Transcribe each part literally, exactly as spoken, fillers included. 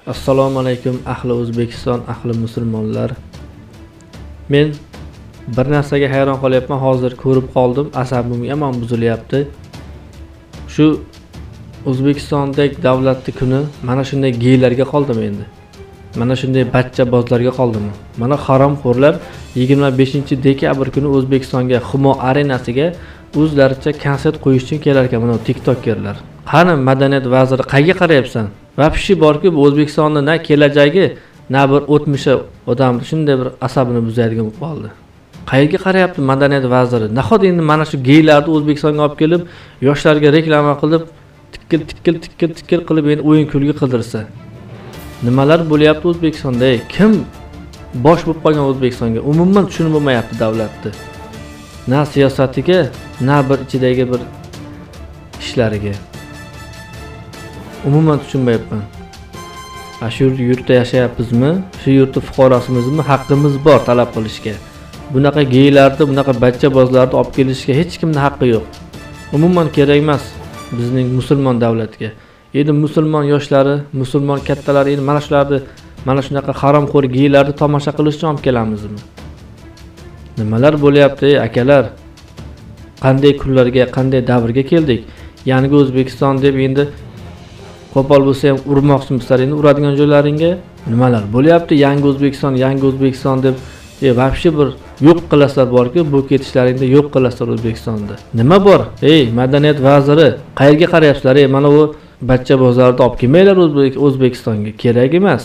Assalomu alaykum ahli O'zbekiston, ahli musulmonlar. Men bir narsaga hayron qolyapman, hozir ko'rib qoldim, asabim yomon buzilyapti. Shu O'zbekistondagi davlatning kuni mana shunday geylarga qoldim endi. Mana shunday bachchabozlarga qoldim. Mana haromxo'rlar yigirma beshinchi dekabr kuni O'zbekistonga Humo arenasiga o'zlaricha konsert qo'yish uchun kelar ekan mana TikTokerlar. Qani madaniyat vaziri qayga qarayapsan? Vapshi borki bu O'zbekistonda na kelajagi, na bir o'tmishi odamni shunday bir asabini buzadigan bo'lib qoldi. Qayerga qarayapti madaniyat vaziri? Nahot endi mana shu geylarni O'zbekistonga olib kelib, yoshlarga reklama qilib, tikkil tikkil tikkil tikkil qilib endi o'yin kulgi qildirsa. Nimalar bo'lyapti O'zbekistonda? Kim bosh bo'lib qolgan O'zbekistonga? Umuman tushunib bo'lmayapti davlatni. Na siyosatiga, na bir ichidagi bir ishlariga. Umuman tushunmayapman. Shu yurtda yashayapmizmi? Shu yurtda fuqarosimizmi? Haqqimiz bor talab qilishga. Bunaqa geylarni, bunaqa bachchabozlarni olib kelishga hech kimning haqqi yo'q. Umuman kerak emas bizning musulmon davlatga. Endi musulmon yoshlari, musulmon kattalari endi mana shularni, mana shunaqa haromxo'r geylarni tomosha qilish uchun olib kelamizmi? Nimalar bo'lyapti akalar? Qanday kunlarga, qanday davrga keldik? Yangi O'zbekiston deb endi qo'pol bo'lsa ham urmoqchimisizlar endi uradigan joylaringga? Nimalar bo'lyapti? Yangi O'zbekiston, yangi O'zbekiston deb e vapshi bir yo'q qilasizlar borki, bu ketishlaringda yo'q qilasizlar O'zbekistonda. Nima bor? Ey, madaniyat vaziri, qayerga qarayapsizlar? Ey, mana bu bachchabozlarni olib kelmanglar O'zbekistonga. Kerak emas.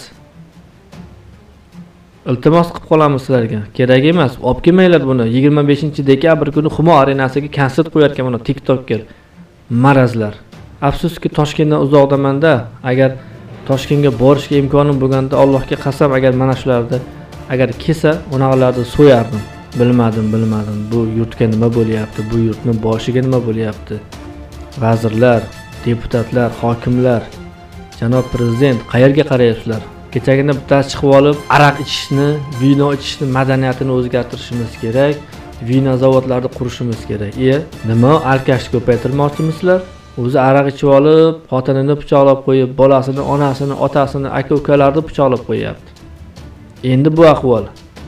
Iltimos qilib qolamiz sizlarga. Kerak emas. Olib kelmanglar buni. yigirma beshinchi dekabr kuni Humo arenasiga konsert qo'yarkan mana TikToker marazlar. Afsuski Toshkentdan uzoqdaman-da. Agar Toshkentga borishga imkonim bo'lganda, Allohga qasam, agar mana shularni agar kelsa, unaqalarni so'yardim. Bilmadim, bilmadim. Bu yurtga nima bo'lyapti? Bu yurtning boshiga nima bo'lyapti? Vazirlar, deputatlar, hokimlar, janob prezident qayerga qarayapsizlar? Kechagina bittasi chiqib olib, aroq ichishni, vino ichishni madaniyatini o'zgartirishimiz kerak. Vino zavodlarini qurishimiz kerak. E, nima alkashni ko'paytirmoqchimisizlar? O'zi aroq ichib olib, xotinini pichoqlab qo'yib, bolasini, onasini, otasini, aka-ukalarini pichoqlab qo'yapti. Endi bu ahvol.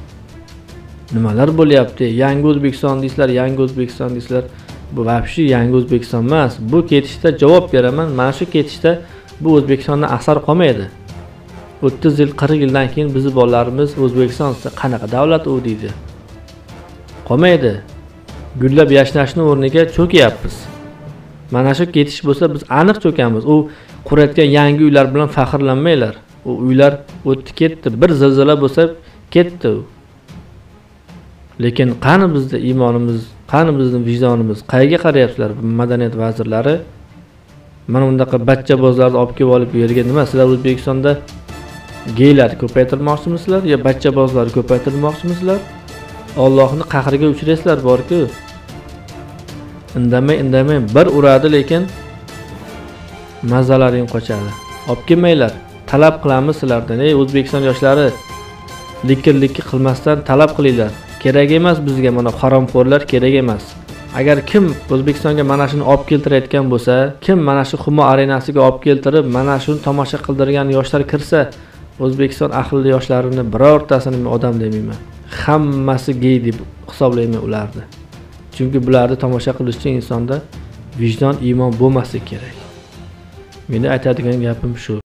Nimalar bo'lyapti? Yangi O'zbekiston deysizlar, yangi O'zbekiston deysizlar. Bu vapshi yangi O'zbekiston emas. Bu ketishda javob beraman. Mana shu ketishda bu O'zbekistondan asar qolmaydi. o'ttiz yil, qirq yildan keyin bizning bolalarimiz O'zbekistonda qanaqa davlat u deydi. Qolmaydi. Gullab yashnashning o'rniga cho'kyapmiz. Mana shu ketish bo'lsa biz aniq cho'kamiz. U qurayotgan yangi uylar bilan faxrlanmanglar. U uylar o'tdi ketdi. Bir zilzila bo'lsa ketdi. Lekin qani bizda iymonimiz, qani bizning vijdonimiz? Qayerga qarayapsizlar madaniyat vazirlari? Mana bundaqa bachchabozlarni olib kelib olib bu yerga nima? Sizlar O'zbekistonda geylar ko'paytirmoqchimisizlar yo bachchabozlar ko'paytirmoqchimisizlar? Allohning qahriga uchraysizlar borku. Indamay, indamay bir uradi, lekin mazalaring qochadi. Olib kelmanglar. Talab qilamiz sizlardan. Ey O'zbekiston yoshlari, likir-likir qilmasdan talab qilinglar. Kerak emas bizga mana haromxo'rlar, kerak emas. Agar kim O'zbekistonga mana shuni olib keltirayotgan bo'lsa, kim mana shu Humo arenasiga olib keltirib, mana shuni tomosha qildirgan yoshlar kirsa, O'zbekiston ahli yoshlarini birortasini men odam demayman. Hammasi gey deb hisoblayman ularni. Chunki bularni tomosha qilish uchun insonda vijdon, iymon bo'lmasa kerak. Meni aytadigan gapim shu.